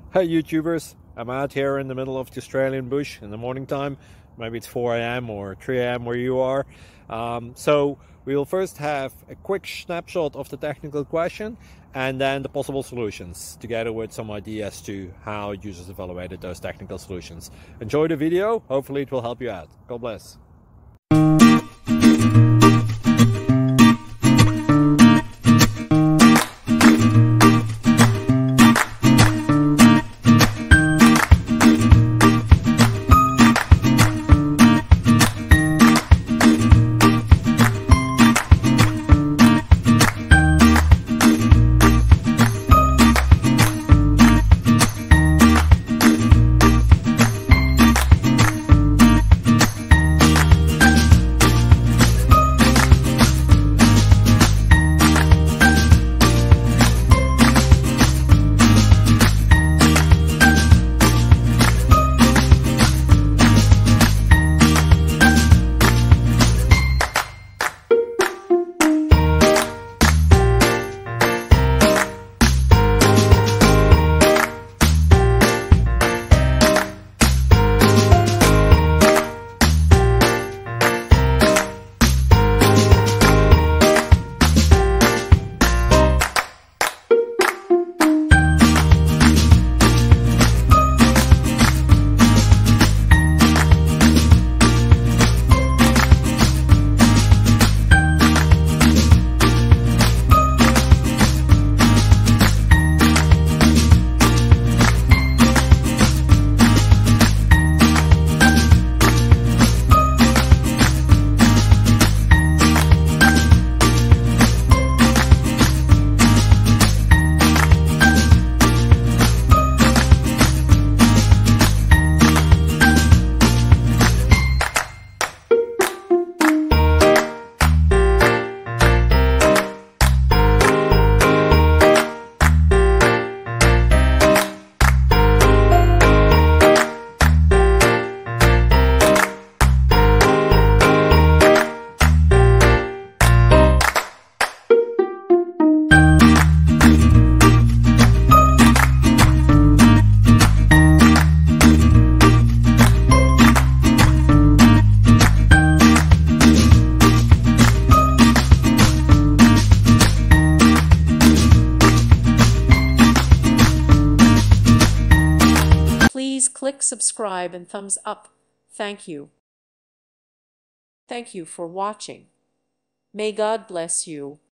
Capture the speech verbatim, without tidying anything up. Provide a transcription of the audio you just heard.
Hey YouTubers, I'm out here in the middle of the Australian bush in the morning time. Maybe it's four A M or three A M where you are. Um, so we will first have a quick snapshot of the technical question and then the possible solutions, together with some ideas to how users evaluated those technical solutions. Enjoy the video, hopefully it will help you out. God bless. Please click subscribe and thumbs up. Thank you. Thank you for watching. May God bless you.